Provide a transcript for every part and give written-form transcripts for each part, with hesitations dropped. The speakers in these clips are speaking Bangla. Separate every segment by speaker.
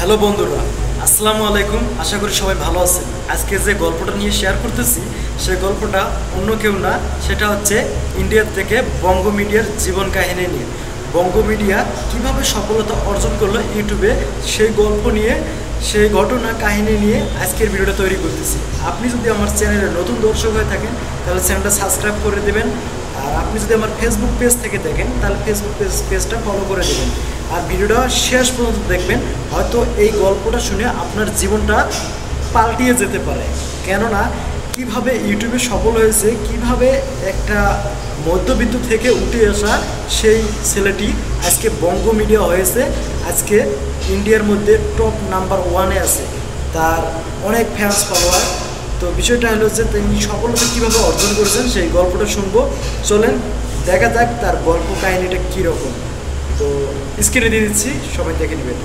Speaker 1: হ্যালো বন্ধুরা, আসসালামু আলাইকুম। আশা করি সবাই ভালো আছেন। আজকে যে গল্পটা নিয়ে শেয়ার করতেছি সেই গল্পটা অন্য কেউ না, সেটা হচ্ছে ইন্ডিয়া থেকে বঙ্গ মিডিয়ার জীবন কাহিনী নিয়ে। বঙ্গ মিডিয়া কীভাবে সফলতা অর্জন করলো ইউটিউবে, সেই গল্প নিয়ে, সেই ঘটনা কাহিনী নিয়ে আজকের ভিডিওটা তৈরি করতেছি। আপনি যদি আমার চ্যানেলে নতুন দর্শক হয়ে থাকেন তাহলে চ্যানেলটা সাবস্ক্রাইব করে দেবেন, আর আপনি যদি আমার ফেসবুক পেজ থেকে দেখেন তাহলে ফেসবুক পেজটা ফলো করে দেবেন, আর ভিডিওটা শেষ পর্যন্ত দেখবেন। হয়তো এই গল্পটা শুনে আপনার জীবনটা পাল্টিয়ে যেতে পারে। কেননা কিভাবে ইউটিউবে সফল হয়েছে, কিভাবে একটা মধ্যবিত্ত থেকে উঠে আসা সেই ছেলেটি আজকে বঙ্গ মিডিয়া হয়েছে, আজকে ইন্ডিয়ার মধ্যে টপ নাম্বার 1-এ আছে, তার অনেক ফ্যান্স ফলোয়ার। তো বিষয়টা হলো যে তিনি সফলতা কীভাবে অর্জন করেছেন সেই গল্পটা শুনবো। চলেন দেখা যাক তার গল্প কাহিনীটা কীরকম। তো স্ক্রিনে দিয়ে দিচ্ছি, সবাই দেখে নেবেন।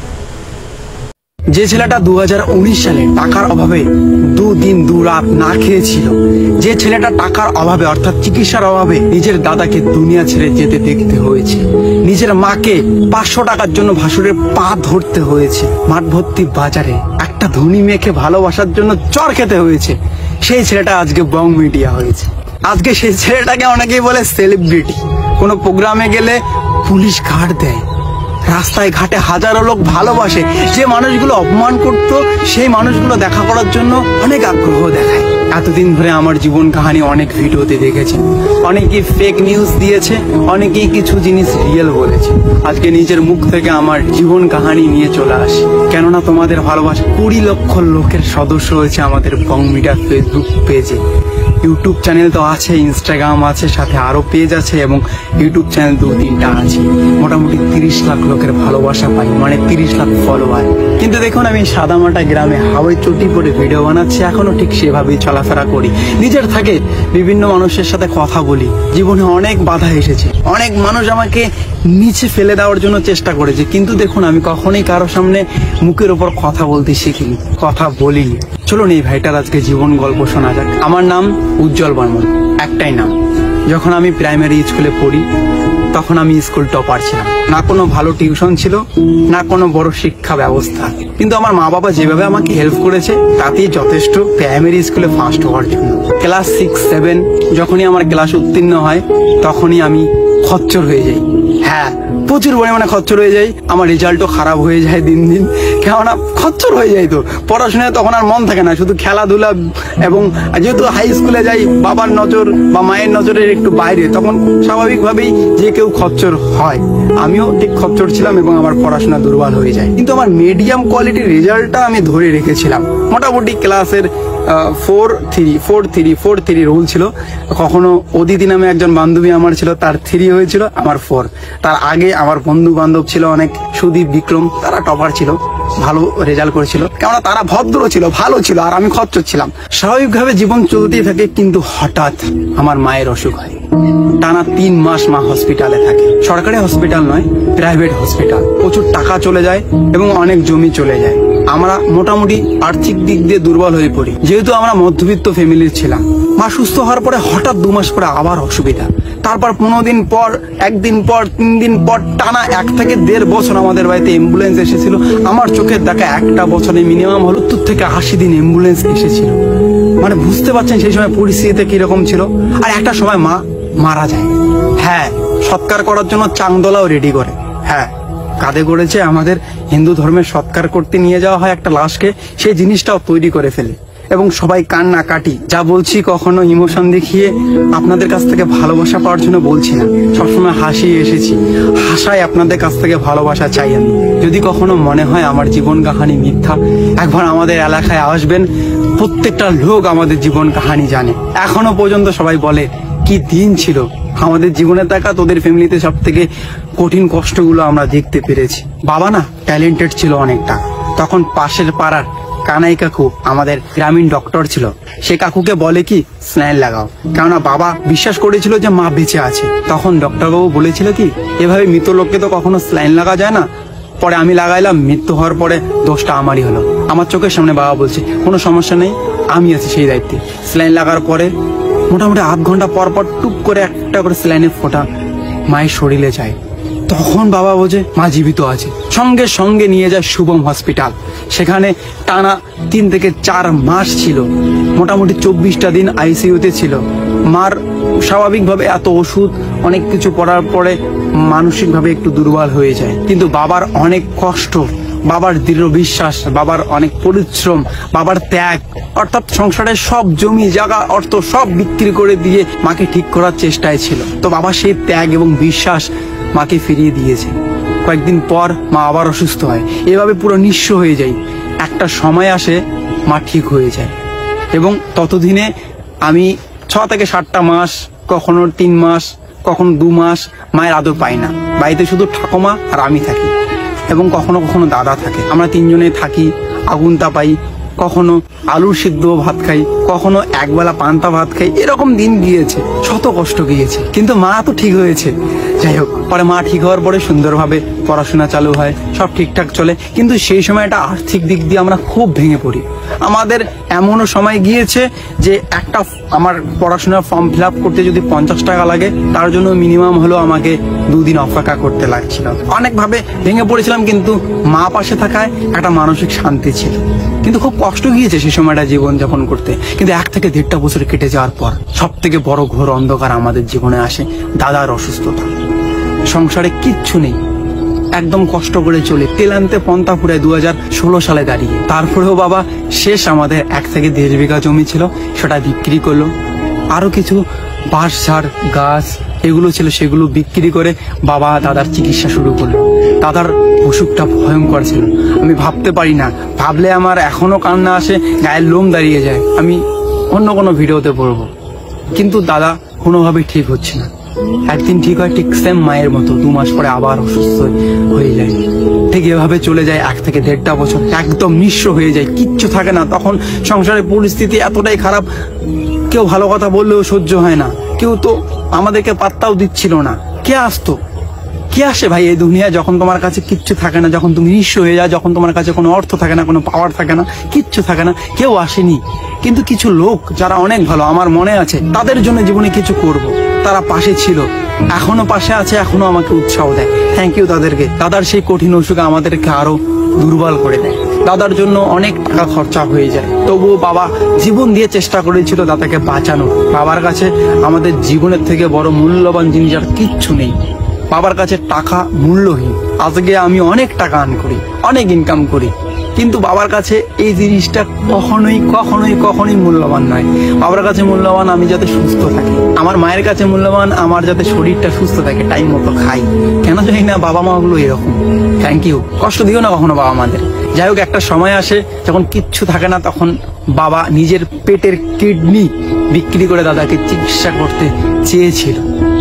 Speaker 2: যে ছেলেটা 2019 সালে টাকার অভাবে দুদিন দুরাত না খেয়েছিল, যে ছেলেটা টাকার অভাবে অর্থাৎ চিকিৎসার অভাবে নিজের দাদাকে দুনিয়া ছেড়ে যেতে দেখতে হয়েছে, নিজের মাকে 500 টাকার জন্য ভাসুরের পা ধরতে হয়েছে, মাঠ ভর্তি বাজারে একটা ধনী মেয়েকে ভালোবাসার জন্য চর খেতে হয়েছে, সেই ছেলেটা আজকে বঙ্গ মিডিয়া হয়েছে। আজকে সেই ছেলেটাকে অনেকেই বলে সেলিব্রিটি। কোনো প্রোগ্রামে গেলে পুলিশ গার্ড দেয়, রাস্তায় ঘাটে হাজারো লোক ভালোবাসে, যে মানুষগুলো অপমান করতো সেই মানুষগুলো দেখা করার জন্য অনেক আগ্রহ দেখায়। এতদিন ধরে আমার জীবন কাহিনী অনেক ভিডিওতে দেখেছেন, অনেকেই ফেক নিউজ দিয়েছে, অনেকেই কিছু জিনিস রিয়েল বলেছে। আজকে নিজের মুখ থেকে আমার জীবন কাহিনী নিয়ে চলে আসি, কেননা তোমাদের ভালোবাসা 20 লক্ষ লোকের সদস্য হয়েছে আমাদের বঙ্গ মিডিয়া ফেসবুক পেজে। ইউটিউব চ্যানেল তো আছে, ইনস্টাগ্রাম আছে, সাথে আরো পেজ আছে এবং ইউটিউব চ্যানেল 2-3টা আছে। মোটামুটি 30 লাখ লোকের ভালোবাসা পাই, মানে 30 লাখ ফলোয়ার। কিন্তু দেখুন, আমি সাদামাটা গ্রামে হাওয়াই চটি পরে ভিডিও বানাচ্ছি, এখনো ঠিক সেভাবেই চলাফেরা করি, নিজের থাকে বিভিন্ন মানুষের সাথে কথা বলি। জীবনে অনেক বাধা এসেছে, অনেক মানুষ আমাকে নিচে ফেলে দেওয়ার জন্য চেষ্টা করেছে, কিন্তু দেখুন আমি কখনোই কারো সামনে মুখের ওপর কথা বলতে শিখিনি, কথা বলিনি। চলুন এই ভাইটার আজকে জীবন গল্প শোনা যাক। আমার নাম উজ্জ্বল বর্মন, একটাই নাম। যখন আমি প্রাইমারি স্কুলে পড়ি তখন আমি স্কুল টপার ছিলাম, না কোনো ভালো টিউশন ছিল, না কোনো বড় শিক্ষা ব্যবস্থা, কিন্তু আমার মা বাবা যেভাবে আমাকে হেল্প করেছে তাতেই যথেষ্ট প্রাইমারি স্কুলে ফার্স্ট হওয়ার জন্য। ক্লাস 6-7 যখনই আমার ক্লাস উত্তীর্ণ হয় তখনই আমি খচ্চর হয়ে যাই। হ্যাঁ, প্রচুর পরিমাণে খচ্চর হয়ে যায়। আমার রেজাল্টও খারাপ হয়ে যায় দিন দিন, কেননা খচ্চর হয়ে যায়। তো পড়াশোনায় তখন আর মন থাকে না, শুধু খেলাধুলা। এবং যেহেতু হাই স্কুলে যাই, বাবার নজর বা মায়ের নজরের একটু বাইরে, তখন স্বাভাবিকভাবেই যে কেউ খচ্চর হয়। আমিও ঠিক খচ্চর ছিলাম এবং আমার পড়াশোনা দুর্বল হয়ে যায়, কিন্তু আমার মিডিয়াম কোয়ালিটির রেজাল্টটা আমি ধরে রেখেছিলাম। মোটামুটি ক্লাসের 4-3 রুল ছিল। কখনো অদিতি নামে একজন বান্ধবী আমার ছিল, তার 3 হয়েছিল, আমার 4। তার আগে আমার বন্ধু বান্ধব ছিল অনেক, সুদীপ, বিক্রম, তারা টপার ছিল, ভালো রেজাল্ট করেছিল, কেননা তারা ভদ্র ছিল, ভালো ছিল, আর আমি খচ্চর ছিলাম। স্বাভাবিকভাবে জীবন চলতেই থাকে, কিন্তু হঠাৎ আমার মায়ের অসুখ হয়। টানা 3 মাস মা হসপিটালে থাকে। সরকারি হসপিটাল নয়, প্রাইভেট হসপিটাল। প্রচুর টাকা চলে যায় এবং অনেক জমি চলে যায়। আমরা মোটামুটি আর্থিক দিক দিয়ে দুর্বল হয়ে পড়ি, যেহেতু আমরা মধ্যবিত্ত ফ্যামিলির ছিলাম। মা সুস্থ হওয়ার পরে হঠাৎ 2 মাস পরে আবার অসুবিধা। তারপর 15 দিন পর, 1 দিন পর, 3 দিন পর, টানা 1 থেকে 1.5 বছর আমাদের বাড়িতে অ্যাম্বুলেন্স এসেছিল। আমার চোখের দেখা একটা বছরে মিনিমাম 70 থেকে 80 দিন অ্যাম্বুলেন্স এসেছিল। মানে বুঝতে পারছেন সেই সময় পরিস্থিতিতে কিরকম ছিল। আর একটা সময় মা মারা যায়। হ্যাঁ, সৎকার করার জন্য চাংদোলাও রেডি করে। হ্যাঁ, কাঁধে করেছে, আমাদের হিন্দু ধর্মের সৎকার করতে নিয়ে যাওয়া হয় একটা লাশকে, সেই জিনিসটাও তৈরি করে ফেলে এবং সবাই কান্না কাটি। যা বলছি কখনো ইমোশন দেখিয়ে আপনাদের কাছ থেকে ভালোবাসা পাওয়ার জন্য বলছি না, সবসময় হাসিয়ে এসেছি, হাসায় আপনাদের কাছ থেকে ভালোবাসা চাই আমি। যদি কখনো মনে হয় আমার জীবন কাহিনী মিথ্যা, একবার আমাদের এলাকায় আসবেন, প্রত্যেকটা লোক আমাদের জীবন কাহিনী জানে। এখনো পর্যন্ত সবাই বলে কি দিন ছিল আমাদের জীবনে। দেখা তোদের ফ্যামিলিতে সব থেকে কঠিন কষ্টগুলো আমরা দেখতে পেরেছি। বাবা না ট্যালেন্টেড ছিল অনেকটা, তখন পাশের পাড়ার কানাই কাকু আমাদের গ্রামীণ ডক্টর ছিল, সে কাকুকে বলে কি স্যালাইন লাগাও, কেননা বাবা বিশ্বাস করেছিল যে মা বেঁচে আছে। তখন ডক্টরবাবু বলেছিল কি এভাবে মৃত লোককে তো কখনো স্যালাইন লাগা যায় না। পরে আমি লাগাইলাম, মৃত্যু হওয়ার পরে দোষটা আমারই হলো। আমার চোখের সামনে বাবা বলছে কোনো সমস্যা নেই, আমি আছি সেই দায়িত্বে। স্যালাইন লাগার পরে মোটামুটি আধ ঘন্টা পর পর টুক করে একটা করে স্যালাইনের ফোঁটা মায়ের শরীরে যায়। তখন বাবা বোঝে মা জীবিত আছে। সঙ্গে সঙ্গে নিয়ে যায় শুভম হসপিটাল। সেখানে টানা 3 থেকে 4 মাস ছিল, মোটামুটি 24টা দিন আইসিইউতে ছিল। মার স্বাভাবিকভাবে এত ওষুধ অনেক কিছু পড়ার পরে মানসিকভাবে একটু দুর্বল হয়ে যায়, কিন্তু বাবার অনেক কষ্ট, বাবার দৃঢ় বিশ্বাস, বাবার অনেক পরিশ্রম, বাবার ত্যাগ, অর্থাৎ সংসারের সব জমি জায়গা অর্থ সব বিক্রি করে দিয়ে মাকে ঠিক করার চেষ্টায় ছিল। তো বাবা সেই ত্যাগ এবং বিশ্বাস মাকে ফিরিয়ে দিয়েছে। কয়েকদিন পর মা আবার অসুস্থ হয়, এভাবে পুরো নিঃস্ব হয়ে যায়। একটা সময় আসে মা ঠিক হয়ে যায়, এবং ততদিনে আমি 6 থেকে 7টা মাস, কখনো 3 মাস, কখনো 2 মাস মায়ের আদর পাই না। বাড়িতে শুধু ঠাকুমা আর আমি থাকি, এবং কখনো কখনো দাদা থাকে। আমরা 3 জনে থাকি, আগুন তাপাই, কখনো আলুর সিদ্ধ ভাত খাই, কখনো একবেলা পান্তা ভাত খাই। এরকম দিন গিয়েছে, শত কষ্ট গিয়েছে, কিন্তু মা তো ঠিক হয়েছে। যাই হোক, পরে মা ঠিক হওয়ার পরে সুন্দরভাবে পড়াশোনা চালু হয়, সব ঠিকঠাক চলে। কিন্তু সেই সময়টা আর্থিক দিক দিয়ে আমরা খুব ভেঙে পড়ি। আমাদের এমনও সময় গিয়েছে যে একটা আমার পড়াশোনার ফর্ম ফিল আপ করতে যদি 50 টাকা লাগে, তার জন্য মিনিমাম হলো আমাকে 2 দিন অপেক্ষা করতে লাগছিল। অনেকভাবে ভেঙে পড়েছিলাম, কিন্তু মা পাশে থাকায় একটা মানসিক শান্তি ছিল। কিন্তু খুব কষ্ট গিয়েছে সেই সময়টা জীবন যাপন করতে। কিন্তু 1 থেকে 1.5 বছর কেটে যাওয়ার পর সব থেকে বড় ঘোর অন্ধকার আমাদের জীবনে আসে, দাদার অসুস্থতা। সংসারে কিচ্ছু নেই, একদম কষ্ট করে চলে, তেল আনতে পন্থা ফুরায় 2016 সালে দাঁড়িয়ে। তারপরেও বাবা শেষ আমাদের 1 থেকে 1.5 বিঘা জমি ছিল, সেটা বিক্রি করলো। আরো কিছু বাঁশ ঝাড় গাছ এগুলো ছিল, সেগুলো বিক্রি করে বাবা দাদার চিকিৎসা শুরু করলো। দাদার অসুখটা ভয়ঙ্কর ছিল, আমি ভাবতে পারি না, ভাবলে আমার এখনো কান্না আসে, গায়ের লোম দাঁড়িয়ে যায়। আমি অন্য কোনো ভিডিওতে পড়বো, কিন্তু দাদা কোনোভাবেই ঠিক হচ্ছে না। একদিন ঠিক হয়, ঠিক সেম মায়ের মতো 2 মাস পরে আবার অসুস্থ হয়ে যায়। ঠিক এভাবে চলে যায় 1 থেকে 1.5 বছর, একদম নিঃস্ব হয়ে যায়, কিচ্ছু থাকে না। তখন সংসারের পরিস্থিতি এতটাই খারাপ, কেউ ভালো কথা বললেও সহ্য হয় না, কেউ তো আমাদেরকে পাত্তাও দিচ্ছিল না। কে আসতো, কে আসে ভাই এই দুনিয়া যখন তোমার কাছে কিচ্ছু থাকে না, যখন তুমি নিঃস্ব হয়ে যায়, যখন তোমার কাছে কোনো অর্থ থাকে না, কোনো পাওয়ার থাকে না, কিচ্ছু থাকে না, কেউ আসেনি। কিন্তু কিছু লোক যারা অনেক ভালো, আমার মনে আছে, তাদের জন্য জীবনে কিছু করব, তারা পাশে ছিল, এখনো পাশে আছে, এখনো আমাকে উৎসাহ দেয়। থ্যাংক ইউ তাদেরকে। দাদার সেই কঠিন অসুখে আমাদেরকে আরো দুর্বল করে দেয়। দাদার জন্য অনেক টাকা খরচা হয়ে যায়, তবুও বাবা জীবন দিয়ে চেষ্টা করেছিল দাদাকে বাঁচানো। বাবার কাছে আমাদের জীবনের থেকে বড় মূল্যবান জিনিস আর কিচ্ছু নেই। বাবার কাছে টাকা মূল্যহীন। আজকে আমি অনেক টাকা আর্ন করি, অনেক ইনকাম করি, কিন্তু বাবার কাছে এই জিনিসটা কখনোই কখনোই কখনোই মূল্যবান নয়। বাবার কাছে মূল্যবান আমি যাতে সুস্থ থাকি, আমার মায়ের কাছে মূল্যবান আমার যাতে শরীরটা সুস্থ থাকে, টাইম মতো খাই। কেন জানি না বাবা মা গুলো এরকম। থ্যাংক ইউ, কষ্ট দিও না কখনো বাবা মাদের। যাই হোক, একটা সময় আসে যখন কিচ্ছু থাকে না, তখন বাবা নিজের পেটের কিডনি বিক্রি করে দাদাকে চিকিৎসা করতে চেয়েছিল।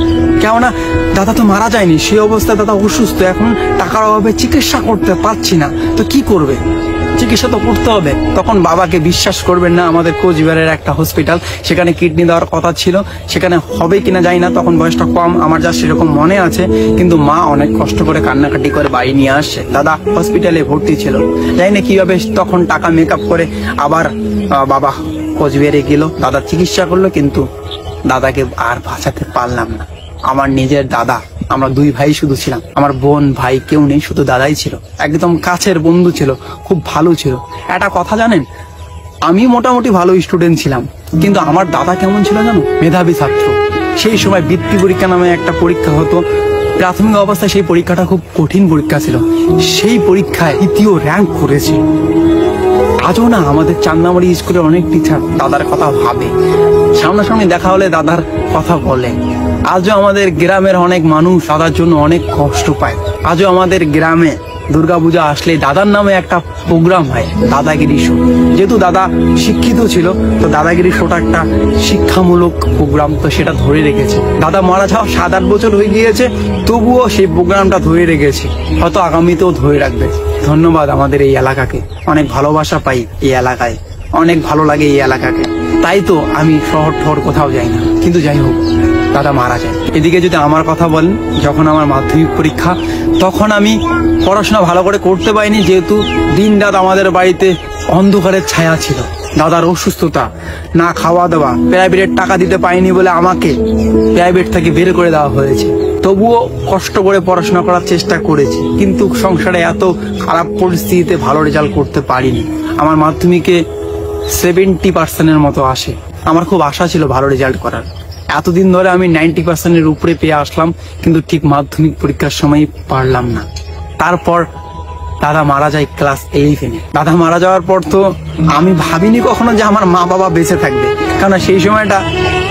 Speaker 2: কেননা দাদা তো মারা যায়নি, সেই অবস্থায় দাদা অসুস্থ, এখন টাকার অভাবে চিকিৎসা করতে পারছি না, তো কি করবে, চিকিৎসা তো করতে হবে। তখন বাবাকে, বিশ্বাস করবেন না, আমাদের কোচবিহারের একটা হসপিটাল, সেখানে কিডনি দেওয়ার কথা ছিল, সেখানে হবে কিনা জানি না, তখন বয়সটা কম, আমার যা সেরকম মনে আছে। কিন্তু মা অনেক কষ্ট করে কান্নাকাটি করে বাড়ি নিয়ে আসছে। দাদা হসপিটালে ভর্তি ছিল, জানি না কিভাবে তখন টাকা মেকআপ করে আবার বাবা কোচবিহারে গেল, দাদা চিকিৎসা করলো, কিন্তু দাদাকে আর বাঁচাতে পারলাম না। আমার নিজের দাদা, আমরা 2 ভাই শুধু ছিলাম, আমার বোন ভাই কেউ নেই, শুধু দাদাই ছিল, একদম কাছের বন্ধু ছিল, খুব ভালো ছিল। একটা কথা জানেন, আমি মোটামুটি ভালো স্টুডেন্ট ছিলাম, কিন্তু আমার দাদা কেমন ছিল জানো, মেধাবী ছাত্র। সেই সময় বৃত্তি পরীক্ষা নামে একটা পরীক্ষা হতো, প্রাথমিক অবস্থায় সেই পরীক্ষাটা খুব কঠিন পরীক্ষা ছিল, সেই পরীক্ষায় 2য় র্যাঙ্ক করেছে। আজও না আমাদের চান্দামারি স্কুলের অনেক টিচার দাদার কথা ভাবে, সামনাসামনি দেখা হলে দাদার কথা বলে। আজও আমাদের গ্রামের অনেক মানুষ দাদার জন্য অনেক কষ্ট পায়। আজও আমাদের গ্রামে দুর্গাপূজা আসলে দাদার নামে একটা প্রোগ্রাম হয়, দাদাগিরি শো। যেহেতু দাদা শিক্ষিত ছিল, তো দাদাগিরি শোটা একটা শিক্ষামূলক প্রোগ্রাম, তো সেটা ধরে রেখেছে। দাদা মারা যাওয়া 7-8 বছর হয়ে গিয়েছে, তবুও সেই প্রোগ্রামটা ধরে রেখেছে, হয়তো আগামীতেও ধরে রাখবে। ধন্যবাদ আমাদের এই এলাকাকে, অনেক ভালোবাসা পাই এই এলাকায়, অনেক ভালো লাগে এই এলাকাকে। তাই তো আমি শহর ঠহর কোথাও যাই না। কিন্তু যাই হোক, দাদা মারা যায়। এদিকে যদি আমার কথা বলেন, যখন আমার মাধ্যমিক পরীক্ষা, তখন আমি পড়াশোনা ভালো করে করতে পারিনি, যেহেতু দিন রাত আমাদের বাড়িতে অন্ধকারের ছায়া ছিল। দাদার অসুস্থতা, না খাওয়া দাওয়া, প্রাইভেটের টাকা দিতে পারিনি বলে আমাকে প্রাইভেট থেকে বের করে দেওয়া হয়েছে। তবুও কষ্ট করে পড়াশোনা করার চেষ্টা করেছি, কিন্তু সংসারে এত খারাপ পরিস্থিতিতে ভালো রেজাল্ট করতে পারিনি। আমার মাধ্যমিকে 70% মতো আসে। আমার খুব আশা ছিল ভালো রেজাল্ট করার। এতদিন ধরে আমি 90% উপরে পেয়ে আসলাম, কিন্তু ঠিক মাধ্যমিক পরীক্ষার সময় পারলাম না। তারপর দাদা মারা যায় ক্লাস 11-এ। দাদা মারা যাওয়ার পর তো আমি ভাবিনি কখনো যে আমার মা বাবা বেঁচে থাকবে, কারণ সেই সময়টা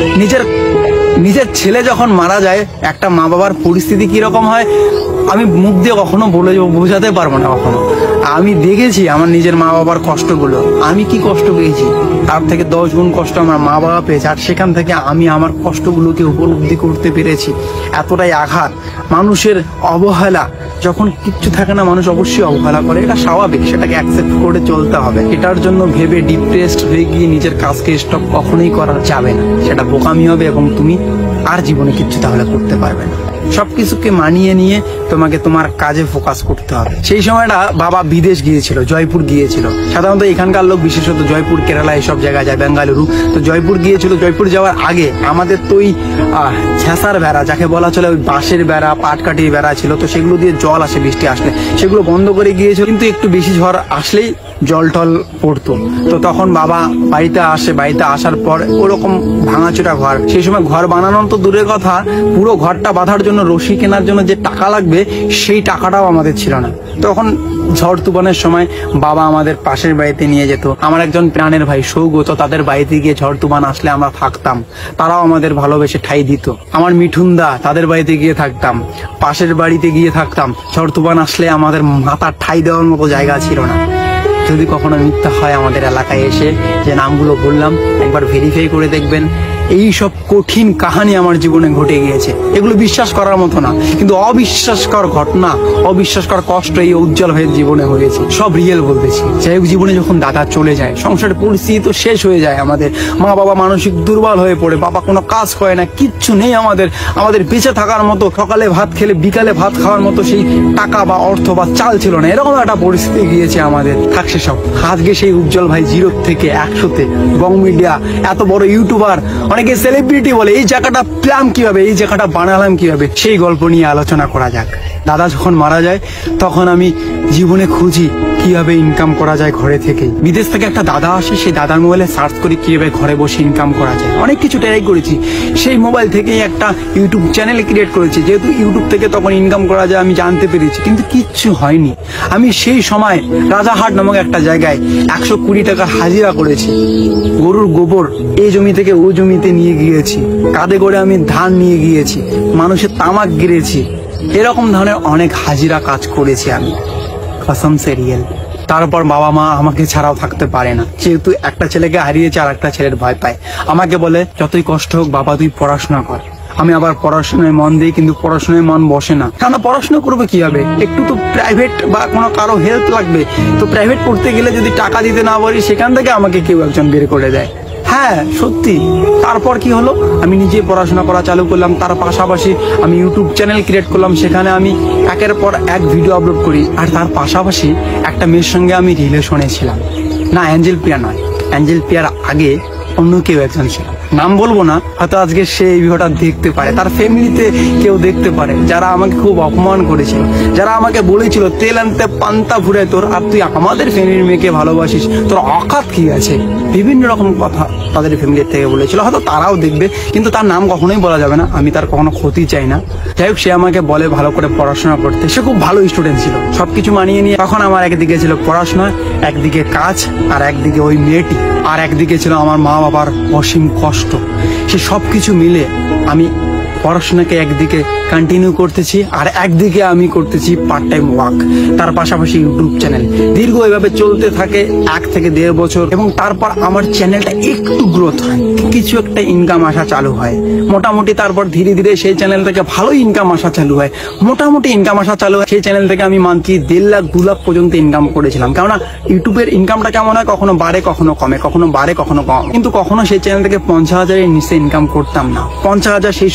Speaker 2: নিজের ছেলে যখন মারা যায় একটা মা বাবার পরিস্থিতি কিরকম হয় আমি মুখ দিয়ে কখনো বোঝাতে পারবো না। কখনো আমি দেখেছি আমার নিজের মা বাবার কষ্টগুলো, আমি কি কষ্ট পেয়েছি, তার থেকে 10 গুণ কষ্ট আমার মা বাবা পেয়েছে। আর সেখান থেকে আমি আমার কষ্টগুলোকে উপলব্ধি করতে পেরেছি। এতটাই আঘাত, মানুষের অবহেলা, যখন কিচ্ছু থাকে না মানুষ অবশ্যই অবহেলা করে, এটা স্বাভাবিক, সেটাকে অ্যাকসেপ্ট করে চলতে হবে। এটার জন্য ভেবে ডিপ্রেসড হয়ে গিয়ে নিজের কাজকে স্টপ কখনোই করা যাবে না, সেটা বোকামি হবে এবং তুমি আর জীবনে কিচ্ছু তাহলে করতে পারবে না। সবকিছুকে মানিয়ে নিয়ে তোমাকে তোমার কাজে ফোকাস করতে হবে। সেই সময়টা বাবা বিদেশ গিয়েছিল, জয়পুর গিয়েছিল। সাধারণত এখানকার লোক বিশেষত জয়পুর, কেরালা এইসব জায়গায় যায়, বেঙ্গালুরু। তো জয়পুর গিয়েছিল। জয়পুর যাওয়ার আগে আমাদের তো ওই ঝেঁসার বেড়া যাকে বলা চলে, ওই বাঁশের বেড়া, পাটকাঠির বেড়া ছিল, তো সেগুলো দিয়ে জল আসে বৃষ্টি আসলে, সেগুলো বন্ধ করে গিয়েছিল। কিন্তু একটু বেশি ঝড় আসলেই জল টল পড়তো। তো তখন বাবা বাড়িতে আসে, বাড়িতে আসার পর ওরকম ভাঙাচোরা ঘর, সেই সময় ঘর বানানো তো দূরের কথা, পুরো ঘরটা বাঁধার জন্য রশি কেনার জন্য যে টাকা লাগবে সেই টাকাটাও আমাদের ছিল না। তখন ঝড় তুফানের সময় বাবা আমাদের পাশের বাড়িতে নিয়ে যেত। আমার একজন প্রাণের ভাই সৌগত, তাদের বাড়িতে গিয়ে ঝড় তুফান আসলে আমরা থাকতাম, তারাও আমাদের ভালোবেসে ঠাঁই দিত। আমার মিঠুনদা, তাদের বাড়িতে গিয়ে থাকতাম, পাশের বাড়িতে গিয়ে থাকতাম। ঝড় তুফান আসলে আমাদের মাথার ঠাঁই দেওয়ার মতো জায়গা ছিল না। যদি কখনো মিথ্যা হয় আমাদের এলাকায় এসে যে নামগুলো বললাম একবার ভেরিফাই করে দেখবেন। এই সব কঠিন কাহিনী আমার জীবনে ঘটে গিয়েছে, এগুলো বিশ্বাস করার মতো না, কিন্তু অবিশ্বাসকর ঘটনা, অবিশ্বাসকর কষ্ট এই উজ্জ্বল হয়ে জীবনে হয়েছে, সব রিয়েল বলতেছি। যাই হোক, জীবনে যখন দাদা চলে যায় সংসারের পরিস্থিতি তো শেষ হয়ে যায়। আমাদের মা বাবা মানসিক দুর্বল হয়ে পড়ে, বাবা কোনো কাজ করে না, কিচ্ছু নেই আমাদের বেঁচে থাকার মতো, সকালে ভাত খেলে বিকালে ভাত খাওয়ার মতো সেই টাকা বা অর্থ বা চাল ছিল না, এরকম একটা পরিস্থিতি গিয়েছে আমাদের। থাকছে সব। আজকে সেই উজ্জ্বল ভাই 0 থেকে 100-তে বং মিডিয়া, এত বড় ইউটিউবার, অনেকে সেলিব্রিটি বলে, এই জায়গাটা পেলাম কিভাবে, এই জায়গাটা বানালাম কিভাবে, সেই গল্প নিয়ে আলোচনা করা যাক। দাদা যখন মারা যায় তখন আমি জীবনে খুঁজি কিভাবে ইনকাম করা যায় ঘরে থেকে। বিদেশ থেকে একটা দাদা আসে, সেই দাদার মোবাইলে সার্চ করি কিভাবে ঘরে বসে ইনকাম করা যায়। অনেক কিছু ট্রাই করেছি, সেই মোবাইল থেকেই একটা ইউটিউব চ্যানেল ক্রিয়েট করেছি, যেহেতু ইউটিউব থেকে তখন ইনকাম করা যায় আমি জানতে পেরেছি, কিন্তু কিচ্ছু হয়নি। আমি সেই সময় রাজাহাট নামক একটা জায়গায় 120 টাকার হাজিরা করেছি। গরুর গোবর এই জমি থেকে ওই জমিতে নিয়ে গিয়েছি, কাঁধে করে আমি ধান নিয়ে গিয়েছি, মানুষের তামাক গিরেছি, এরকম ধরনের অনেক হাজিরা কাজ করেছি আমি, কসম সে রিয়েল। তারপর বাবা মা আমাকে ছাড়াও থাকতে পারে না, যেহেতু একটা ছেলেকে হারিয়েছে আর একটা ছেলের ভয় পায়। আমাকে বলে যতই কষ্ট হোক বাবা তুই পড়াশোনা কর। আমি আবার পড়াশোনায় মন দিই, কিন্তু পড়াশোনায় মন বসে না। কেন পড়াশোনা করবে কি হবে, একটু তো প্রাইভেট বা কোনো কারো হেল্প লাগবে। তো প্রাইভেট পড়তে গেলে যদি টাকা দিতে না পারি, সেখান থেকে আমাকে কেউ একজন বের করে দেয়। হ্যাঁ সত্যি। তারপর কি হলো, আমি নিজে পড়াশোনা করা চালু করলাম, তার পাশাপাশি আমি ইউটিউব চ্যানেল ক্রিয়েট করলাম, সেখানে আমি একের পর এক ভিডিও আপলোড করি। আর তার পাশাপাশি একটা মেয়ের সঙ্গে আমি রিলেশনে ছিলাম, না অ্যাঞ্জেল প্রিয়া নয়, অ্যাঞ্জেল প্রিয়ার আগে অন্য কেউ একজন ছিল, নাম বলবো না, হয়তো আজকে সে এই ভিডিওটা দেখতে পারে, তার ফ্যামিলিতে কেউ দেখতে পারে, যারা আমাকে খুব অপমান করেছিল, যারা আমাকে বলেছিল তেল আনতে পান্তা ফুরে তোর, আর তুই আমাদের ফ্যামিলির মেয়েকে ভালোবাসিস, তোর অকাত কি আছে, বিভিন্ন রকম কথা তাদের ফ্যামিলির থেকে বলেছিল। হয়তো তারাও দেখবে, কিন্তু তার নাম কখনোই বলা যাবে না, আমি তার কখনো ক্ষতি চাই না। যাই হোক, সে আমাকে বলে ভালো করে পড়াশোনা করতে, সে খুব ভালো স্টুডেন্ট ছিল, সবকিছু মানিয়ে নিয়ে। তখন আমার একদিকে ছিল পড়াশোনা, একদিকে কাজ, আর একদিকে ওই মেয়েটি, আর একদিকে ছিল আমার মা বাবার অসীম কষ্ট। সে সবকিছু মিলে আমি পড়াশোনাকে একদিকে কন্টিনিউ করতেছি, আর একদিকে আমি করতেছি পার্ট টাইম ওয়ার্ক, তার পাশাপাশি ইউটিউব চ্যানেল। দীর্ঘ এভাবে চলতে থাকে 1 থেকে 1.5 বছর, এবং তারপর আমার চ্যানেলটা একটু গ্রোথ হয়, কিছু একটা ইনকাম আসা চালু হয় মোটামুটি। তারপর ধীরে ধীরে সেই চ্যানেল থেকে ভালো ইনকাম আসা চালু হয়, মোটামুটি ইনকাম আসা চালু হয়। সেই চ্যানেল থেকে আমি মান্থলি 1.5 লাখ 2 লাখ পর্যন্ত ইনকাম করেছিলাম। কেননা ইউটিউবের ইনকামটা কেমন হয়, কখনো বাড়ে কখনো কমে, কখনো বাড়ে কখনো কম, কিন্তু কখনো সেই চ্যানেল থেকে 50,000-এর নিচে ইনকাম করতাম না। 50,000 সেই সময় ইনকাম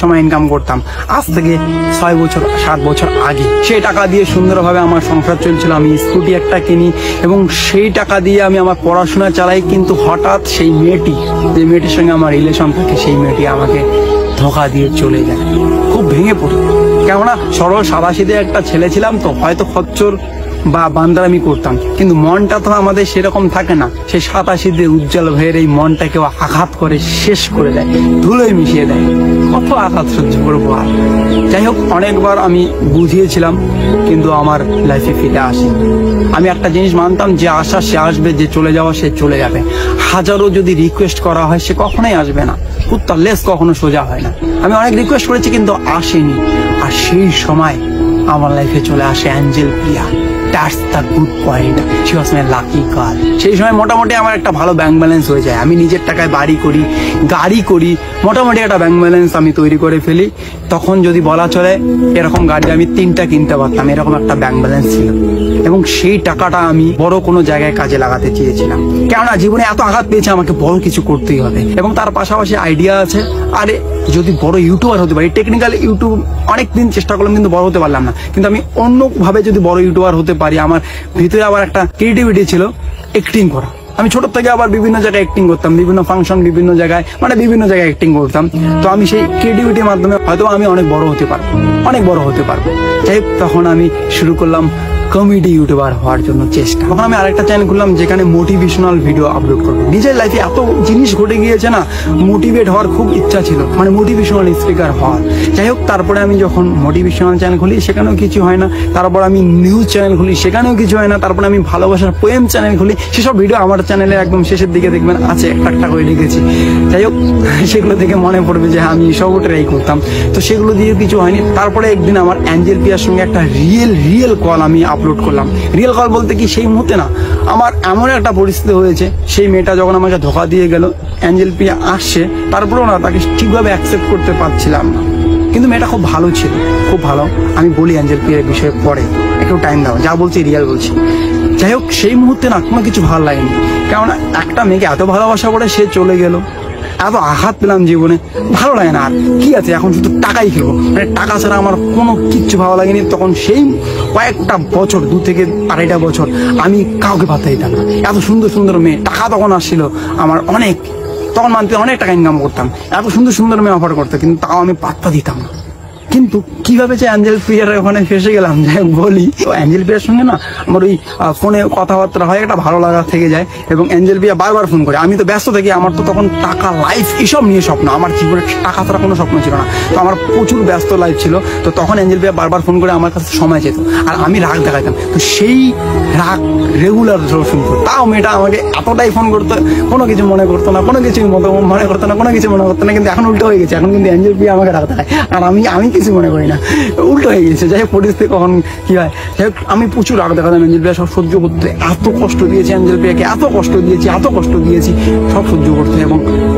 Speaker 2: ইনকাম করতাম আজ থেকে 6 বছর 7 বছর আগে। সেই টাকা দিয়ে সুন্দরভাবে আমার সংসার চলছিল, আমি স্কুটি একটা কিনি এবং সেই টাকা দিয়ে আমি আমার পড়াশোনা চালাই। কিন্তু হঠাৎ সেই মেয়েটি, যে মেয়েটির সঙ্গে আমার রিলেশন থাকে, সেই মেয়েটি আমাকে ধোঁকা দিয়ে চলে যায়। খুব ভেঙে পড়ি, কেননা সরল সাদাসিধে একটা ছেলে ছিলাম, তো হয়তো খচ্চর বা বান্দারামি করতাম, কিন্তু মনটা তো আমাদের সেরকম থাকে না। সেই সাদাসিধে উজ্জ্বল ভাইয়ের এই মনটাকেও আঘাত করে শেষ করে দেয়, ধুলোয় মিশিয়ে দেয়। কত আঘাত সহ্য করবো আর। যাই হোক, অনেকবার আমি বুঝিয়েছিলাম কিন্তু আমার লাইফে ফিরে আসে। আমি একটা জিনিস মানতাম, যে আসা সে আসবে, যে চলে যাওয়া সে চলে যাবে। হাজারো যদি রিকোয়েস্ট করা হয় সে কখনোই আসবে না, কুত্তার লেজ কখনো সোজা হয় না। আমি অনেক রিকোয়েস্ট করেছি কিন্তু আসেনি। আর সেই সময় আমার লাইফে চলে আসে angel Priya. That's the good point. She was my lucky girl. সেই সময় মোটামুটি আমার একটা ভালো ব্যাংক ব্যালেন্স হয়ে যায়। আমি নিজের টাকায় বাড়ি করি, গাড়ি করি, মোটামুটি একটা ব্যাংক ব্যালেন্স আমি তৈরি করে ফেলি। তখন যদি বলা চলে এরকম গাড়ি আমি 3টা কিনতে পারতাম, এরকম একটা ব্যাংক ব্যালেন্স ছিল। এবং সেই টাকাটা আমি বড় কোনো জায়গায় কাজে লাগাতে চেয়েছিলাম, কেননা জীবনে এত আঘাত পেয়েছে, আমাকে বড় কিছু করতেই হবে। এবং তার পাশাপাশি আইডিয়া আছে, আরে যদি বড় ইউটিউবার হতে পারি, টেকনিক্যাল ইউটিউব অনেকদিন চেষ্টা করলাম কিন্তু বড় হতে পারলাম না। কিন্তু আমি অন্যভাবে যদি বড় ইউটিউবার হতে পারি, আমার ভিতরে আবার একটা ক্রিয়েটিভিটি ছিল অ্যাক্টিং করা। আমি ছোট থেকে আবার বিভিন্ন জায়গায় অ্যাক্টিং করতাম, বিভিন্ন ফাংশন, বিভিন্ন জায়গায়, মানে বিভিন্ন জায়গায় অ্যাক্টিং করতাম। তো আমি সেই ক্রিয়েটিভিটির মাধ্যমে হয়তো আমি অনেক বড় হতে পারবো, অনেক বড় হতে পারবো। যাই হোক, তখন আমি শুরু করলাম কমেডি ইউটিউবার হওয়ার জন্য চেষ্টা। তখন আমি আরেকটা চ্যানেল খুললাম যেখানে মোটিভেশনাল ভিডিও আপলোড করবো। নিজের লাইফে এত জিনিস ঘটে গিয়েছে না, মোটিভেট হওয়ার খুব ইচ্ছা ছিল, মানে মোটিভেশনাল স্পিকার হওয়ার। যাই হোক, তারপরে আমি যখন মোটিভেশনাল চ্যানেল খুলি সেখানেও কিছু হয় না, তারপর আমি নিউজ চ্যানেল খুলি সেখানেও কিছু হয় না, তারপরে আমি ভালোবাসার পোয়েম চ্যানেল খুলি, সেসব ভিডিও আমার চ্যানেলের একদম শেষের দিকে দেখবেন আছে, একটা একটা করে রেখেছি। যাই হোক, সেগুলো দেখে মনে পড়বে যে আমি সব ট্রাই করতাম, তো সেগুলো দিয়ে কিছু হয়নি। তারপরে একদিন আমার অ্যাঞ্জেল প্রিয়ার সঙ্গে একটা রিয়েল কল আমি আপলোড করলাম। রিয়েল কল বলতে কি, সেই মুহূর্তে না আমার এমন একটা পরিস্থিতি হয়েছে, সেই মেয়েটা যখন আমাকে ধোঁকা দিয়ে গেল, অ্যাঞ্জেল প্রিয়া আসছে, তারপরেও না তাকে ঠিকভাবে অ্যাকসেপ্ট করতে পারছিলাম না। কিন্তু মেয়েটা খুব ভালো ছিল, খুব ভালো। আমি বলি অ্যাঞ্জেল প্রিয়ার বিষয়ে পরে, একটু টাইম দাও, যা বলছি রিয়েল বলছি। যাই হোক, সেই মুহূর্তে না কোনো কিছু ভালো লাগেনি, কেননা একটা মেয়েকে এত ভালোবাসা করে সে চলে গেল, এত আঘাত পেলাম জীবনে, ভালো লাগে না। আর কি আছে, এখন শুধু টাকাই খেবো, মানে টাকা ছাড়া আমার কোনো কিচ্ছু ভালো লাগেনি। তখন সেই কয়েকটা বছর, 2 থেকে 2.5 বছর আমি কাউকে পাত্তা দিতাম না। এত সুন্দর সুন্দর মেয়ে, টাকা তখন আসছিল আমার অনেক, তখন মানতে অনেক টাকা ইনকাম করতাম, এত সুন্দর সুন্দর মেয়ে অফার করতো, কিন্তু তাও আমি পাত্তা দিতাম না। কিন্তু কিভাবে যে অ্যাঞ্জেল প্রিয়ার ওখানে ফেসে গেলাম, যাই বলি, অ্যাঞ্জেল প্রিয়ার সঙ্গে না আমার ওই ফোনে কথাবার্তা হয়, একটা ভালো লাগা থেকে যায়। এবং অ্যাঞ্জেল প্রিয়া বারবার ফোন করে, আমি তো ব্যস্ত থাকি, আমার তো তখন টাকা, লাইফ এসব নিয়ে স্বপ্ন, আমার জীবনে টাকা ছাড়া কোনো স্বপ্ন ছিল না। তো আমার প্রচুর ব্যস্ত লাইফ ছিল, তো তখন অ্যাঞ্জেল প্রিয়া বারবার ফোন করে আমার কাছে সময় চেত, আর আমি রাগ দেখাতাম। তো সেই রাগ রেগুলার শুনতো, তাও মেয়েটা আমাকে এতটাই ফোন করতো, কোনো কিছু মনে করতো না, কোনো কিছু মনে করতো না, কোনো কিছু মনে করতো না। কিন্তু এখন উল্টো হয়ে গেছে, এখন কিন্তু অ্যাঞ্জেল প্রিয়া আমাকে রাগ দেখায়, আর আমি কিছু মনে করি না, উল্টো হয়ে গেছে। যাই হোক, পরিস্থিতি কখন কি হয়, যাই হোক, আমি প্রচুর রাগ দেখাতাম অ্যাঞ্জেল প্রিয়া, সব সহ্য করতে। এত কষ্ট দিয়েছি অ্যাঞ্জেল প্রিয়াকে, এত কষ্ট দিয়েছি, সব সহ্য করতে। এবং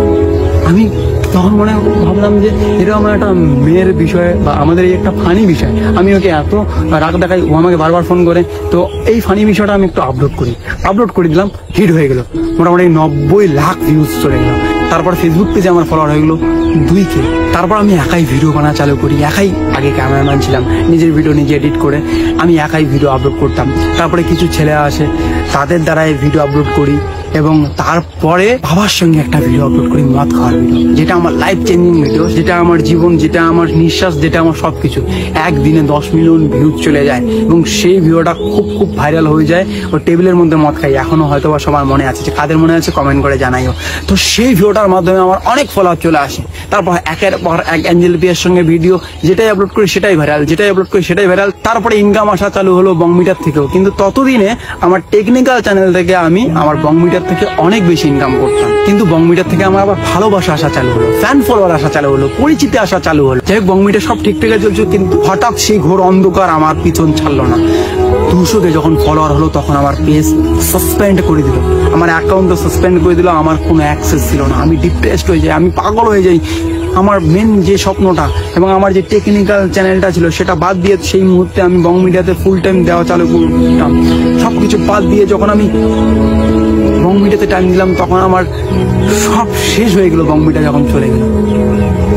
Speaker 2: আমি তখন মনে ভাবলাম যে এটা আমার একটা মেয়ের বিষয়, বা আমাদের এই একটা ফানি বিষয়, আমি ওকে এত রাগ দেখাই, ও আমাকে বারবার ফোন করে। তো এই ফানি বিষয়টা আমি একটু আপলোড করে দিলাম, হিট হয়ে গেল, মোটামুটি 90 লাখ ভিউজ চলে গেল। তারপর ফেসবুক পেজে আমার ফলোয়ার হয়ে গেলো 2K। তারপর আমি একাই ভিডিও বানা চালু করি, একাই, আগে ক্যামেরাম্যান ছিলাম, নিজের ভিডিও নিজে এডিট করে আমি একাই ভিডিও আপলোড করতাম। তারপরে কিছু ছেলে আসে, তাদের দ্বারাই ভিডিও আপলোড করি। এবং তারপরে বাবার সঙ্গে একটা ভিডিও আপলোড করি, মদ খাওয়ার ভিডিও, যেটা আমার লাইফ চেঞ্জিং ভিডিও, যেটা আমার জীবন, যেটা আমার নিঃশ্বাস, যেটা আমার সবকিছু। একদিনে 10 মিলিয়ন ভিউজ চলে যায় এবং সেই ভিডিওটা খুব ভাইরাল হয়ে যায়। ও টেবিলের মধ্যে মদ খাই, এখনো হয়তো বা সবার মনে আছে, যে কাদের মনে আছে কমেন্ট করে জানাইও। তো সেই ভিডিওটার মাধ্যমে আমার অনেক ফলোয়ার চলে আসে। তারপর একের পর এক অ্যাঞ্জেল প্রিয়ার সঙ্গে ভিডিও, যেটাই আপলোড করি সেটাই ভাইরাল, তারপরে ইনকাম আসা চালু হলো বং মিটার থেকেও। কিন্তু ততদিনে আমার টেকনিক্যাল চ্যানেল থেকে আমি আমার বং মিটার থেকে অনেক বেশি ইনকাম করতাম। কিন্তু বং মিটার থেকে আমার আবার ভালোবাসা আসা চালু হলো, ফ্যান ফলোয়ার আসা চালু হলো, পরিচিতি আসা চালু হলো। যাই হোক, বং মিটার সব ঠিকঠাক চলছে, কিন্তু হঠাৎ সেই ঘোর অন্ধকার আমার পিছন ছাড়লো না। 200 যখন ফলোয়ার হলো, তখন আমার পেজ সাসপেন্ড করে দিল, আমার অ্যাকাউন্ট সাসপেন্ড করে দিল, আমার কোনো অ্যাক্সেস ছিল না। আমি ডিপ্রেসড হয়ে যাই, আমি পাগল হয়ে যাই। আমার মেন যে স্বপ্নটা এবং আমার যে টেকনিক্যাল চ্যানেলটা ছিল সেটা বাদ দিয়ে সেই মুহূর্তে আমি বং মিডিয়াতে ফুল টাইম দেওয়া চালু করতাম। সবকিছু বাদ দিয়ে যখন আমি বং মিডিয়াতে টাইম দিলাম, তখন আমার সব শেষ হয়ে গেল। বং মিডিয়া যখন চলে গেল,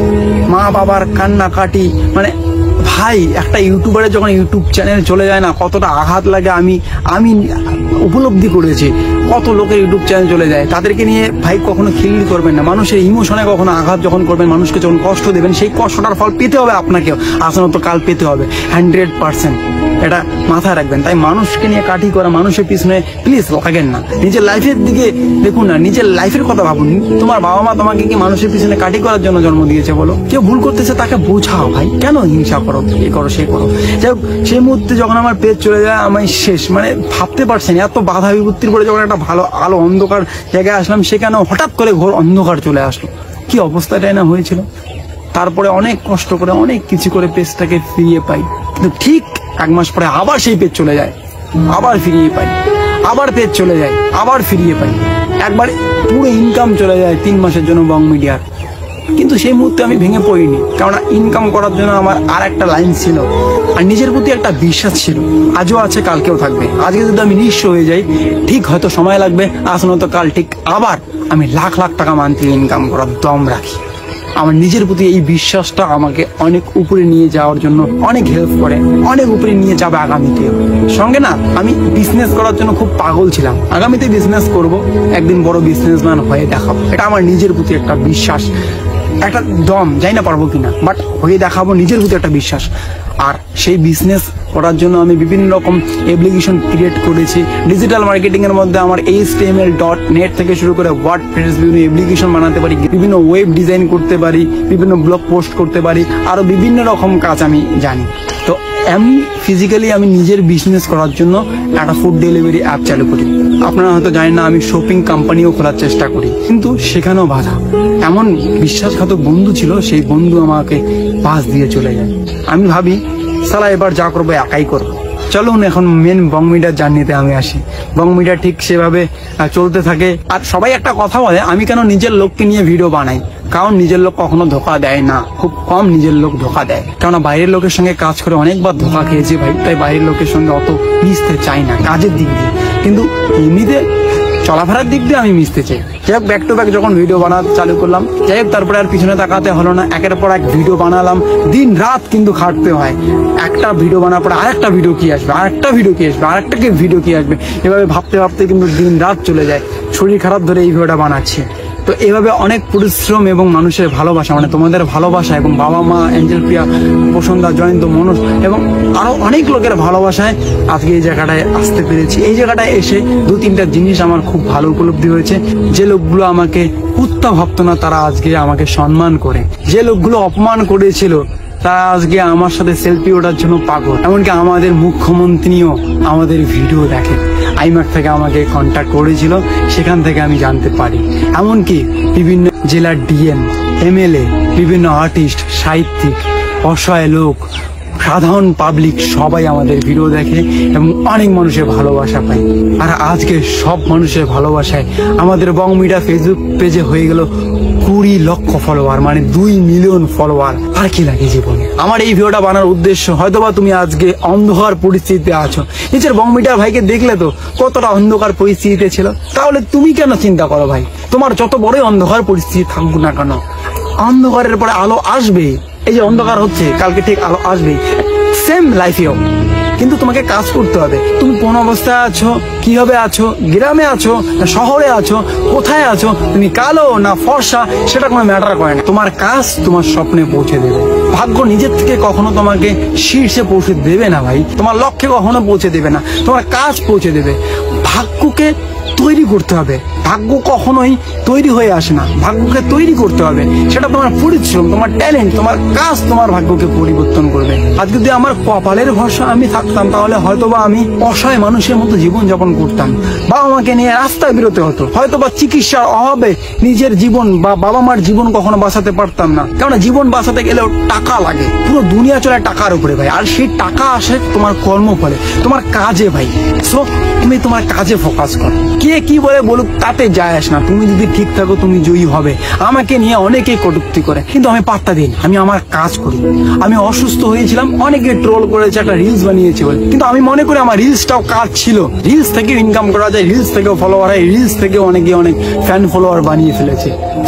Speaker 2: মা বাবার কান্নাকাটি, মানে ভাই একটা ইউটিউবারের যখন ইউটিউব চ্যানেল চলে যায় না কতটা আঘাত লাগে আমি উপলব্ধি করেছি। কত লোকের ইউটিউব চ্যানেল চলে যায়, তাদেরকে নিয়ে ভাই কখনো খিল্লি করবেন না। মানুষের ইমোশনে কখনো আঘাত যখন করবেন, মানুষকে যখন কষ্ট দেবেন, সেই কষ্টটার ফল পেতে হবে আপনাকেও, আসলে তো কাল পেতে হবে 100%, এটা মাথায় রাখবেন। তাই মানুষকে নিয়ে কাঠি করা, মানুষের পিছনে প্লিজ লাগাবেন না। নিজের লাইফের দিকে দেখুন না, নিজের লাইফের কথা ভাবুন। তোমার বাবা মা তোমাকে কি মানুষের পিছনে কাঠি করার জন্য জন্ম দিয়েছে বলো? কেউ ভুল করতেছে তাকে বোঝাও ভাই, কেন হিংসা করো, এই করো সে করো। যাই হোক, সেই মুহূর্তে যখন আমার পেজ চলে যায় আমি শেষ, মানে ভাবতে পারছেন এত বাধা বিপত্তির পরে যখন একটা ভালো আলো অন্ধকার জায়গায় আসলাম, সেখানেও হঠাৎ করে ঘোর অন্ধকার চলে আসলো। কি অবস্থাটাই না হয়েছিল। তারপরে অনেক কষ্ট করে অনেক কিছু করে পেজটাকে ফিরিয়ে পাই, কিন্তু ঠিক 1 মাস পরে আবার সেই পেজ চলে যায়, আবার ফিরিয়ে পাই, আবার পেজ চলে যায়, আবার ফিরিয়ে পাই। একবার পুরো ইনকাম চলে যায় 3 মাসের জন্য বং মিডিয়ার। কিন্তু সেই মুহূর্তে আমি ভেঙে পড়িনি, কারণ ইনকাম করার জন্য আমার আর একটা লাইন ছিল, আর নিজের প্রতি একটা বিশ্বাস ছিল। আজও আছে, কালকেও থাকবে। আজকে যদি আমি নিঃস্ব হয়ে যাই, ঠিক হয়তো সময় লাগবে, আজ নয়তো কাল ঠিক আবার আমি লাখ লাখ টাকা মান্থলি ইনকাম করার দম রাখি। আমার নিজের প্রতি এই বিশ্বাসটা আমাকে অনেক উপরে নিয়ে যাওয়ার জন্য অনেক হেল্প করে, অনেক উপরে নিয়ে যাবে আগামীতে। সঙ্গে না, আমি বিজনেস করার জন্য খুব পাগল ছিলাম। আগামীতে বিজনেস করব, একদিন বড় বিজনেসম্যান হয়ে দেখাবো, এটা আমার নিজের প্রতি একটা বিশ্বাস, একটা দম। জানি না পারবো কিনা, বাট হয়ে দেখাবো, নিজের প্রতি একটা বিশ্বাস। আর সেই বিজনেস করার জন্য আমি বিভিন্ন রকম অ্যাপ্লিকেশন ক্রিয়েট করেছি। ডিজিটাল মার্কেটিং এর মধ্যে আমার HTML.net থেকে শুরু করে ওয়ার্ডপ্রেস, বিভিন্ন অ্যাপ্লিকেশন বানাতে পারি, বিভিন্ন ওয়েব ডিজাইন করতে পারি, বিভিন্ন ব্লগ পোস্ট করতে পারি, আরো বিভিন্ন রকম কাজ আমি জানি। তো এমনি ফিজিক্যালি আমি নিজের বিজনেস করার জন্য একটা ফুড ডেলিভারি অ্যাপ চালু করি। আপনারা হয়তো জানেন না, আমি শপিং কোম্পানিও খোলার চেষ্টা করি, কিন্তু সেখানেও বাধা। এমন বিশ্বাসঘাতক বন্ধু ছিল, সেই বন্ধু আমাকে পাশ দিয়ে চলে যায়। আমি ভাবি সালা এবার যা করবো একাই করবো। চলুন এখন মেন বং মিডিয়ার জার্নিতে আমি আসি। বং মিডিয়া ঠিক সেভাবে চলতে থাকে। আর সবাই একটা কথা বলে, আমি কেন নিজের লোককে নিয়ে ভিডিও বানাই? কারণ নিজের লোক কখনো ধোকা দেয় না, খুব কম নিজের লোক ধোকা দেয়। কেননা বাইরের লোকের সঙ্গে কাজ করে অনেকবার ধোকা খেয়েছি ভাই, তাই বাইরের লোকের সঙ্গে অত মিশতে চাই না কাজের দিক দিয়ে, কিন্তু এমনিতে চলাফেরার দিক দিয়ে আমি মিশতে চাই। যাই হোক, ব্যাক টু ব্যাক যখন ভিডিও বানাতে চালু করলাম, যাই হোক তারপরে আর পিছনে তাকাতে হলো না, একের পর এক ভিডিও বানালাম। দিন রাত কিন্তু খাটতে হয়। একটা ভিডিও বানার পরে আরেকটা ভিডিও কি আসবে, আরেকটা ভিডিও কি আসবে, আরেকটা ভিডিও কি আসবে, এভাবে ভাবতে ভাবতে কিন্তু দিন রাত চলে যায়। শরীর খারাপ ধরে এই ভিডিওটা বানাচ্ছি। তো এভাবে অনেক পরিশ্রম এবং মানুষের ভালোবাসা, মানে তোমাদের ভালোবাসা এবং বাবা মা, এঞ্জেল প্রিয়া, বসুন্ধরা, জয়ন্ত, মনোজ এবং আরো অনেক লোকের ভালোবাসায় আজকে এই জায়গাটায় আসতে পেরেছি। এই জায়গাটায় এসে 2-3টা জিনিস আমার খুব ভালো উপলব্ধি হয়েছে। যে লোকগুলো আমাকে কুত্তা ভাবতো না, তারা আজকে আমাকে সম্মান করে। যে লোকগুলো অপমান করেছিল, তারা আজকে আমার সাথে সেলফি ওঠার জন্য পাগল। এমনকি আমাদের মুখ্যমন্ত্রীও আমাদের ভিডিও দেখে। আইম্যাক থেকে আমাকে কন্ট্যাক্ট করেছিল, সেখান থেকে আমি জানতে পারি। এমনকি বিভিন্ন জেলার ডিএম, MLA, বিভিন্ন আর্টিস্ট, সাহিত্যিক, অসহায় লোক, সাধারণ পাবলিক সবাই আমাদের ভিডিও দেখে এবং অনেক মানুষের ভালোবাসা পায়। আর আজকে সব মানুষের ভালোবাসায় আমাদের বং মিডিয়া ফেসবুক পেজে হয়ে গেল 20 লক্ষ ফলোয়ার, মানে 2 মিলিয়ন ফলোয়ার। আর কি লাগে জীবনে? আমার এই ভিডিওটা বানানোর উদ্দেশ্য, হয়তোবা তুমি আজকে অন্ধকার পরিস্থিতিতে আছো, নিজের বং মিডিয়া ভাইকে দেখলে তো কতটা অন্ধকার পরিস্থিতিতে ছিল, তাহলে তুমি কেন চিন্তা করো ভাই? তোমার যত বড়ই অন্ধকার পরিস্থিতি থাকুক না কেন, অন্ধকারের পরে আলো আসবে। এই যে অন্ধকার হচ্ছে, কালকে ঠিক আলো আসবে। সেম লাইফেও কিন্তু তোমাকে কাজ করতে হবে। তুমি কোন অবস্থায় আছো, কিভাবে আছো, গ্রামে আছো না শহরে আছো, কোথায় আছো, তুমি কালো না ফর্সা, সেটা কোনো ম্যাটার করে না। তোমার কাজ তোমার স্বপ্নে পৌঁছে দেবে। ভাগ্য নিজের থেকে কখনো তোমাকে শীর্ষে পৌঁছে দেবে না ভাই, তোমার লক্ষ্যে কখনো পৌঁছে দেবে না, তোমার কাজ পৌঁছে দেবে। ভাগ্যকে তৈরি করতে হবে। ভাগ্য কখনোই তৈরি হয়ে আসে না, ভাগ্যকে তৈরি করতে হবে। সেটা তোমার পরিশ্রম, তোমার ট্যালেন্ট, তোমার কাজ তোমার ভাগ্যকে পরিবর্তন করবে। আজ যদি আমার কপালের ভরসা আমি থাকতাম, তাহলে হয়তোবা আমি অসহায় মানুষের মতো জীবন যাপন করতাম। বাবা মাকে নিয়ে রাস্তায় বেরোতে হতো, হয়তোবা চিকিৎসার অভাবে নিজের জীবন বা বাবা মার জীবন কখনো বাঁচাতে পারতাম না। কেননা জীবন বাঁচাতে গেলেও টাকা লাগে, পুরো দুনিয়া চলে টাকার উপরে ভাই। আর সেই টাকা আসে তোমার কর্মফলে, তোমার কাজে ভাই। সো তুমি তোমার কাজে ফোকাস করো। কে কি বলে বলুক তাতে যায় আসে না, তুমি যদি ঠিক থাকো তুমি জয়ী হবে। আমাকে নিয়ে অনেকেই কটূক্তি করে, কিন্তু আমি পাত্তা দিই না, আমি আমার কাজ করি। আমি অসুস্থ হয়েছিলাম, অনেকে ট্রোল করেছে, একটা রিলস বানিয়েছে বলে, কিন্তু আমি মনে করি আমার রিলসটাও কাজ ছিল। রিলস থেকে ইনকাম করা যায়, রিলস থেকেও ফলোয়ার হয়, রিলস থেকে অনেকে অনেক ফ্যান ফলোয়ার বানিয়ে ফেলেছে। সো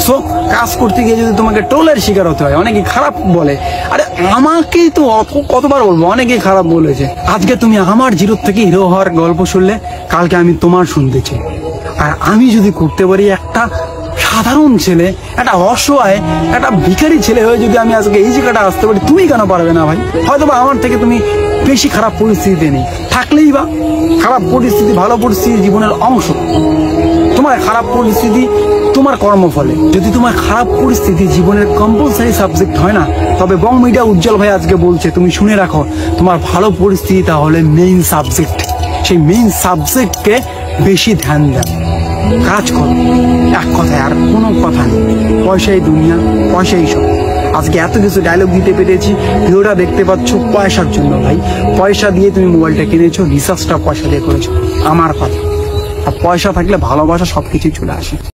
Speaker 2: কাজ করতে গিয়ে যদি তোমাকে টোলের শিকার হতে হয়, অনেকে খারাপ বলে, আরে আমাকেই তো কতবার বলবো, অনেকেই খারাপ বলেছে। আজকে তুমি আমার জিরো থেকে হিরো হওয়ার গল্প শুনলে, কালকে আমি তোমার শুনতে চাই। আর আমি যদি করতে পারি একটা সাধারণ ছেলে, একটা অসহায়, একটা ভিখারি ছেলে হয়ে যদি আমি আজকে এই জায়গাটা আসতে পারি, তুমি কেন পারবে না ভাই? হয়তো বা আমার থেকে তুমি বেশি খারাপ পরিস্থিতিতে নেই, থাকলেই বা খারাপ পরিস্থিতি ভালো পরিস্থিতি জীবনের অংশ। তোমার খারাপ পরিস্থিতি তোমার কর্মফলে। যদি তোমার খারাপ পরিস্থিতি জীবনের কম্পালসারি সাবজেক্ট হয় না, তবে বং মিডিয়া উজ্জ্বল ভাই আজকে বলছে তুমি শুনে রাখো, তোমার ভালো পরিস্থিতি তাহলে মেইন সাবজেক্ট। সেই মেইন সাবজেক্টকে বেশি ধ্যান দাও, কাজ করো, এক কথায় আর কোনো কথা নেই। পয়সাই দুনিয়া, পয়সাই সব। আজকে এত কিছু ডায়লগ দিতে পেরেছি, ভিডিওটা দেখতে পাচ্ছ পয়সার জন্য ভাই। পয়সা দিয়ে তুমি মোবাইলটা কিনেছো, রিচার্জটা পয়সা দিয়ে করেছো, আমার কথা। আর পয়সা থাকলে ভালোবাসা সবকিছুই চলে আসে।